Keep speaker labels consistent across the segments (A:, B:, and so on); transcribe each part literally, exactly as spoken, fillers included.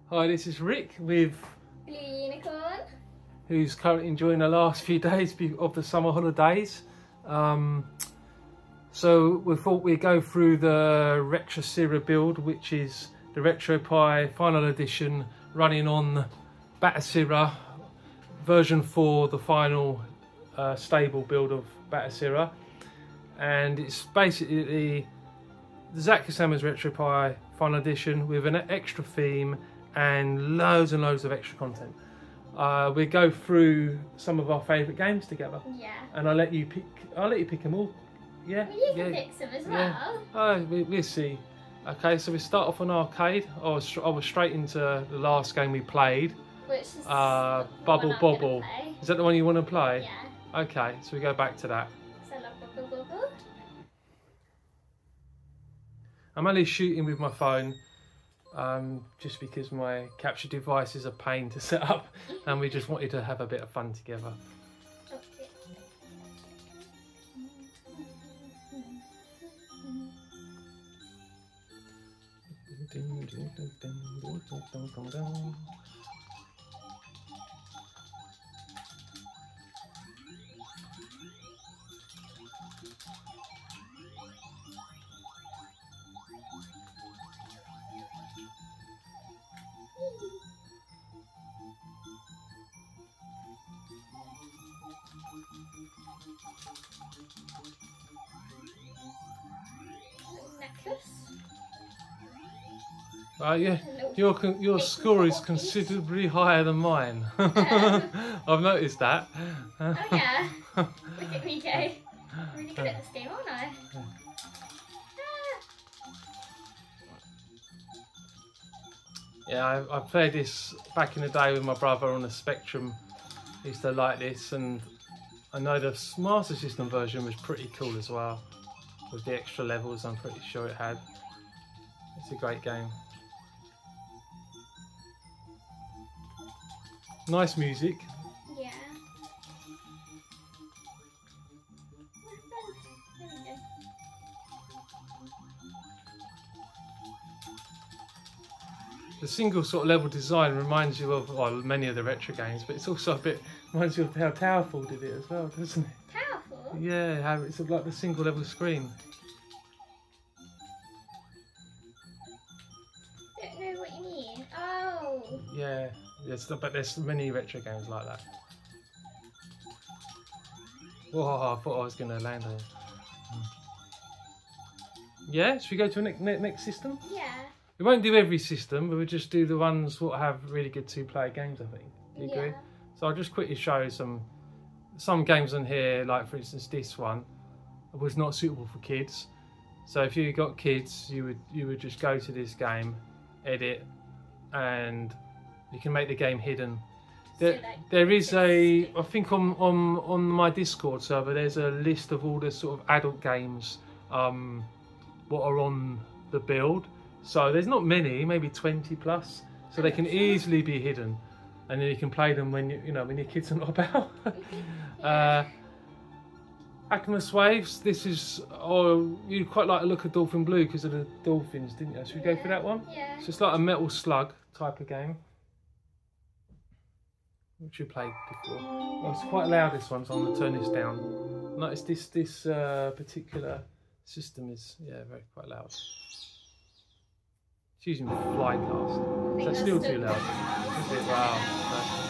A: Hi, this is Rick with
B: Blue Unicorn,
A: who's currently enjoying the last few days of the summer holidays. Um, so we thought we'd go through the Retrocira build, which is the RetroPie Final Edition running on Batocira version four, the final uh, stable build of Batocira. And it's basically the Zack Kusama's RetroPie Final Edition with an extra theme and loads and loads of extra content. Uh, we go through some of our favourite games together.
B: Yeah.
A: And I'll let you pick. I'll let you pick them all. Yeah.
B: Well, you
A: yeah.
B: can pick some as
A: Yeah.
B: well.
A: Oh, we, we'll see. Okay, so we start off on arcade. I was, I was straight into the last game we played.
B: Which is
A: Uh,
B: the
A: Bubble
B: one I'm gonna
A: Bobble.
B: play.
A: Is that the one you want to play?
B: Yeah.
A: Okay, so we go back to that.
B: So I love Bubble Bobble.
A: I'm only shooting with my phone, um, just because my capture device is a pain to set up, and we just wanted to have a bit of fun together.
B: Necklace.
A: Uh, yeah,
B: Little
A: your con your
B: bits
A: score
B: and
A: is
B: bobbies.
A: considerably higher than mine.
B: Yeah.
A: I've noticed that.
B: Oh yeah. Look at me go. I'm really good at this game, aren't I? Ah.
A: Yeah, I, I played this back in the day with my brother on the Spectrum. I used to like this, and I know the Master System version was pretty cool as well. With the extra levels, I'm pretty sure it had. It's a great game. Nice music.
B: Yeah. There we go.
A: The single sort of level design reminds you of, well, many of the retro games, but it's also a bit, reminds you of how Towerfall did it as well, doesn't it?
B: Powerful.
A: Yeah, how it's like the single level screen.
B: Don't know what you mean. Oh.
A: Yeah, yes, but there's many retro games like that. Whoa, I thought I was going to land on it. Yeah, should we go to a ne ne next system?
B: Yeah.
A: We won't do every system, but we'll just do the ones that have really good two-player games, I think. Do you agree?
B: Yeah.
A: So I'll just quickly show you some some games on here, like for instance this one was not suitable for kids. So if you got kids, you would you would just go to this game, edit, and you can make the game hidden. There,
B: So, like,
A: there is a,
B: just-
A: I think on, on on my Discord server, there's a list of all the sort of adult games um, what are on the build. So there's not many, maybe twenty plus. So they can easily be hidden, and then you can play them when you you know when your kids are not about. uh, Acmus Waves. This is, oh, you quite like the look of Dolphin Blue because of the dolphins, didn't you? Should we go for that one?
B: Yeah.
A: So it's like a Metal Slug type of game, which you played before. Oh, it's quite loud, this one, so I'm going to turn this down. Notice this this uh, particular system is, yeah, very quite loud. It's using Flycast. Is that still too loud? Is it? Wow. Okay.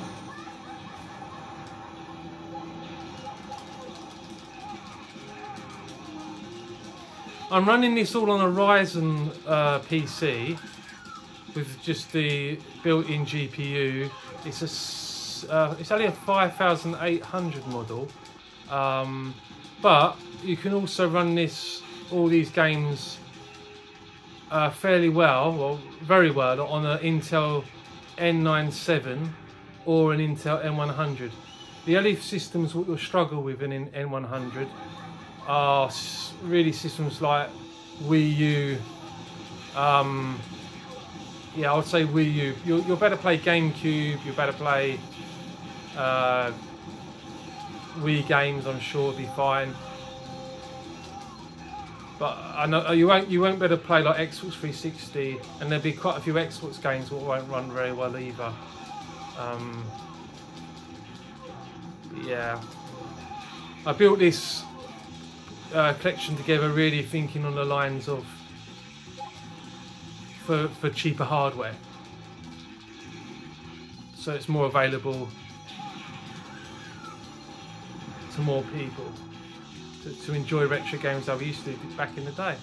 A: I'm running this all on a Ryzen uh, P C with just the built-in G P U. It's a s- uh, it's only a five thousand eight hundred model, um, but you can also run this all these games uh, fairly well, well, very well on an Intel N ninety-seven or an Intel N one hundred. The only systems what you'll struggle with in an N one hundred are s- really systems like Wii U. Um, yeah, I would say Wii U. You'll, you'll better play GameCube. You'll better play uh, Wii games. I'm sure will be fine. But I know you won't you won't be able to play like Xbox three sixty, and there'll be quite a few Xbox games that won't run very well either. Um, yeah, I built this uh, collection together really thinking on the lines of for for cheaper hardware, so it's more available to more people to, to enjoy retro games that we used to do back in the day.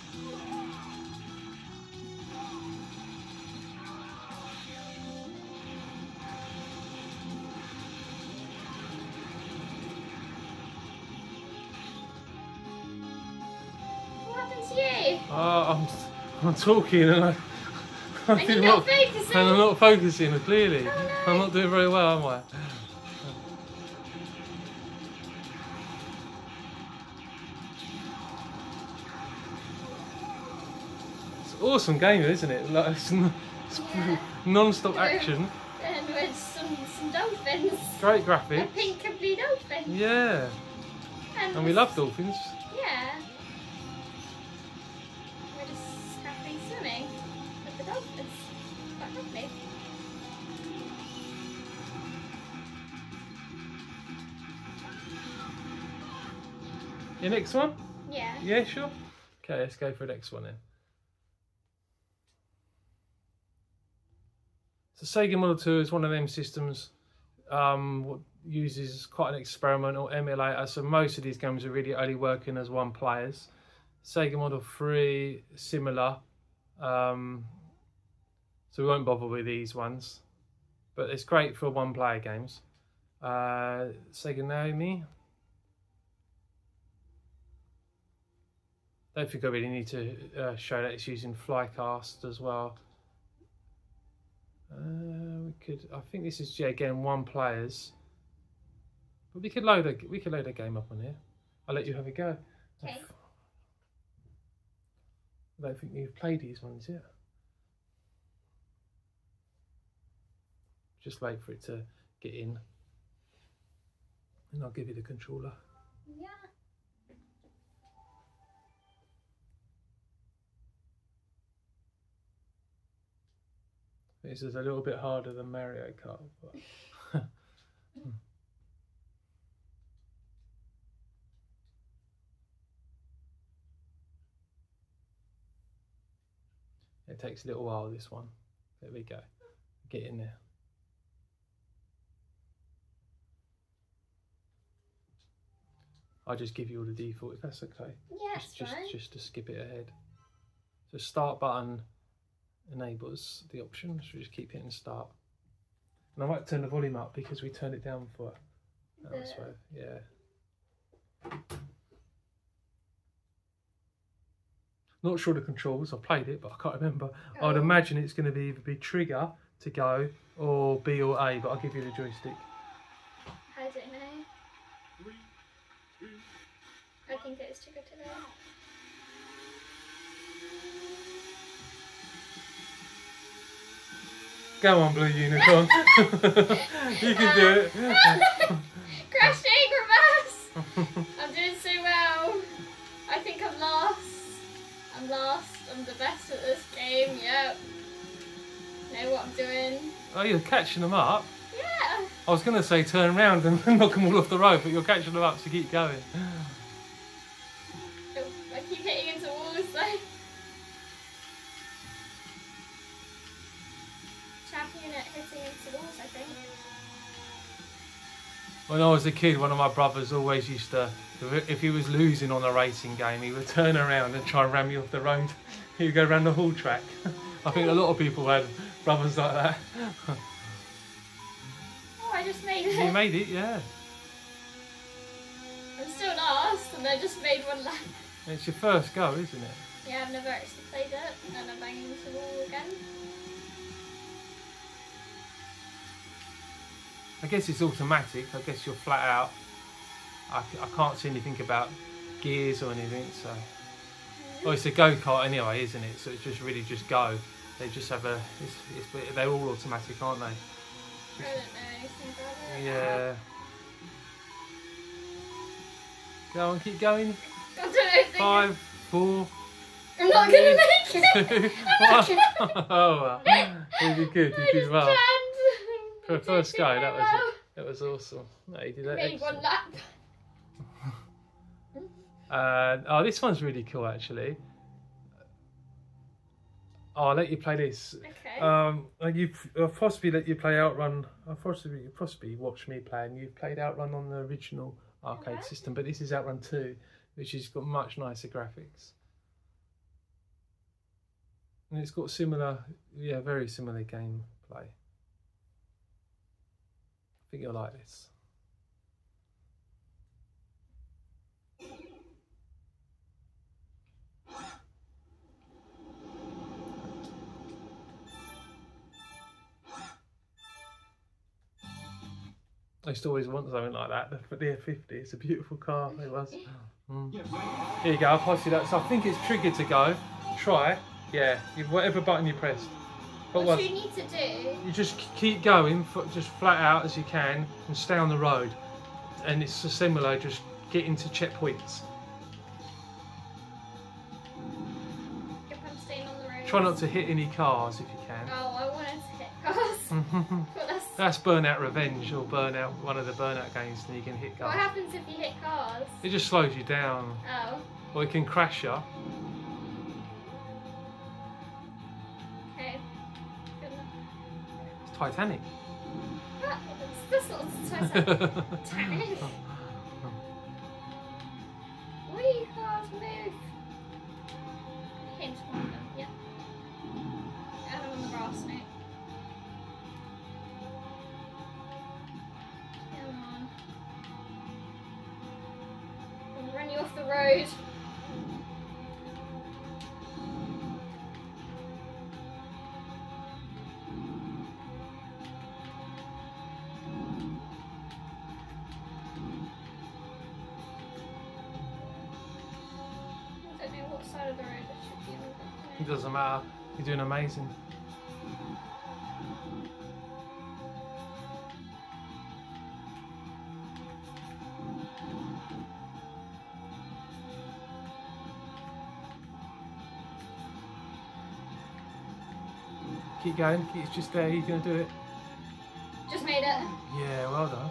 B: What happened to you?
A: Uh, I'm I'm talking and I.
B: And you're not focusing.
A: And I'm not focusing, clearly.
B: Oh, no.
A: I'm not doing very well, am I? It's an awesome game, isn't it? Like, it's n- it's
B: Yeah.
A: non-stop action,
B: And with some, some dolphins.
A: great
B: A
A: graphics.
B: pink and blue dolphin.
A: Yeah, and we love dolphins.
B: Yeah. We're just happily swimming with the dolphins. Quite lovely.
A: Your next one?
B: Yeah.
A: Yeah, sure. Okay, let's go for the next one then. So Sega Model two is one of them systems um, what uses quite an experimental emulator, so most of these games are really only working as one players. Sega Model three, similar, um, so we won't bother with these ones, but it's great for one player games. Uh, Sega Naomi. Don't think I really need to uh, show that it's using Flycast as well. Uh, we could. I think this is yeah, again one players, but we could load a we could load a game up on here. I'll let you have a go.
B: Okay.
A: I don't think you've played these ones yet. Just wait for it to get in, and I'll give you the controller.
B: Yeah.
A: This is a little bit harder than Mario Kart, but it takes a little while, this one. There we go. Get in there. I'll just give you all the default if that's okay.
B: Yeah,
A: Just,
B: it's
A: just,
B: fine.
A: just to skip it ahead. So start button enables the option, so we just keep hitting start. And I might turn the volume up because we turned it down for
B: The-
A: elsewhere. Yeah. Not sure the controls. I played it, but I can't remember. I'd
B: Oh.
A: imagine it's going to be either be trigger to go or B or A, but I'll give you the joystick.
B: I don't know. I think it's trigger to go.
A: Go on, Blue Unicorn. You can do it.
B: Crashing reverse! I'm doing so well. I think I'm lost. I'm lost. I'm the best at this game. Yep. Know what I'm doing.
A: Oh, you're catching them up.
B: Yeah.
A: I was going to say turn around and knock them all off the road, but you're catching them up, so keep going.
B: Oh, I keep hitting into walls though. Champion at hitting into walls, I think.
A: When I was a kid, one of my brothers always used to, if he was losing on a racing game, he would turn around and try and ram you off the road. He would go around the whole track. I think a lot of people had brothers like that.
B: Oh, I just made
A: You
B: it.
A: made it, yeah.
B: I'm still lost, and I just made one lap.
A: It's your first go, isn't it?
B: Yeah, I've never actually played it, and I'm banging into the wall again.
A: I guess it's automatic. I guess you're flat out. I, c- I can't see anything about gears or anything, so. Oh, it's a go-kart anyway, isn't it? So it's just really just go. They just have a, it's, it's, they're all automatic, aren't they?
B: I don't know anything about it.
A: Yeah. Go on, keep going.
B: I don't know anything.
A: Five, four,
B: I'm not gonna make it.
A: Oh well, you did good. You
B: I
A: did
B: just
A: well.
B: tried.
A: For a first go, that was
B: well.
A: that was awesome. No, you did that.
B: Made one
A: Excellent.
B: lap.
A: Uh, oh, this one's really cool actually. Oh, I'll let you play this.
B: Okay.
A: Um, you I'll possibly let you play Outrun. I'll possibly you possibly watch me play, and you've played Outrun on the original arcade
B: Okay.
A: system, but this is Outrun two, which has got much nicer graphics, and it's got similar, yeah, very similar gameplay. I think you'll like this. I used to always want something like that. The, the F fifty, it's a beautiful car. It was. Mm. Here you go. I'll pass you that. So I think it's triggered to go. Try. Yeah. You, whatever button you pressed. But
B: What
A: what
B: do you need to do?
A: you just keep going, just flat out as you can, and stay on the road. And it's similar. Just get into checkpoints.
B: If I'm staying on the road.
A: Try not to hit any cars if you can.
B: Oh, I wanted to hit cars. But that's...
A: That's Burnout Revenge or Burnout, one of the Burnout games, and you can hit
B: What
A: cars.
B: happens if you hit cars?
A: It just slows you down,
B: Oh.
A: or it can crash you.
B: Okay. Good enough.
A: It's Titanic.
B: Ah, That's not Titanic. Wee, cars move. Hint one of them, yeah. Add them on the grass now. Come on. I'll run you off the road. I don't know what side of the road I should be on.
A: It doesn't matter. You're doing amazing. Keep going. It's just there. You're gonna do it.
B: Just made it.
A: Yeah. Well done.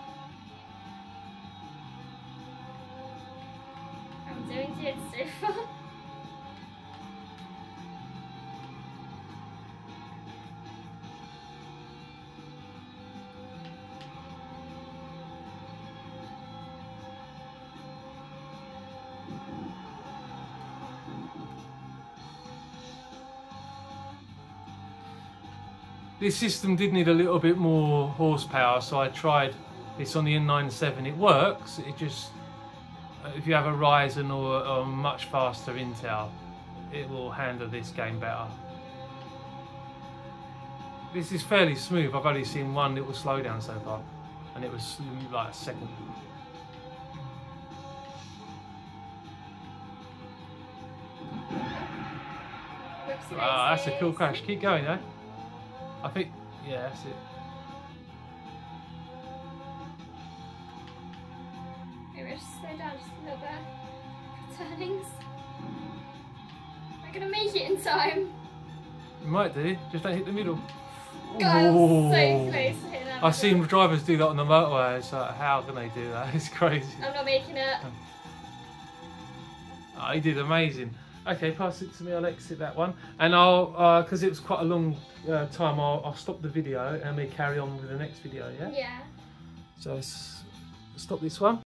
B: I'm doing good so far.
A: This system did need a little bit more horsepower, so I tried this on the N ninety-seven. It works. It just, if you have a Ryzen or a much faster Intel, it will handle this game better. This is fairly smooth. I've only seen one little slowdown so far, and it was like a second. Ah, that's a cool crash. Keep going, though. I think, yeah, that's it.
B: Maybe I should slow down just a little bit for turnings. Am I gonna make it in time?
A: You might do. Just don't hit the middle.
B: God, I'm so
A: Ooh.
B: close to hitting that.
A: I've seen
B: middle.
A: drivers do that on the motorway. It's like, how can they do that? It's crazy.
B: I'm not making it.
A: Oh, he did amazing. Okay, pass it to me. I'll exit that one, and I'll because it was quite a long uh, time. I'll, I'll stop the video and we carry on with the next video. Yeah.
B: Yeah.
A: So let's stop this one.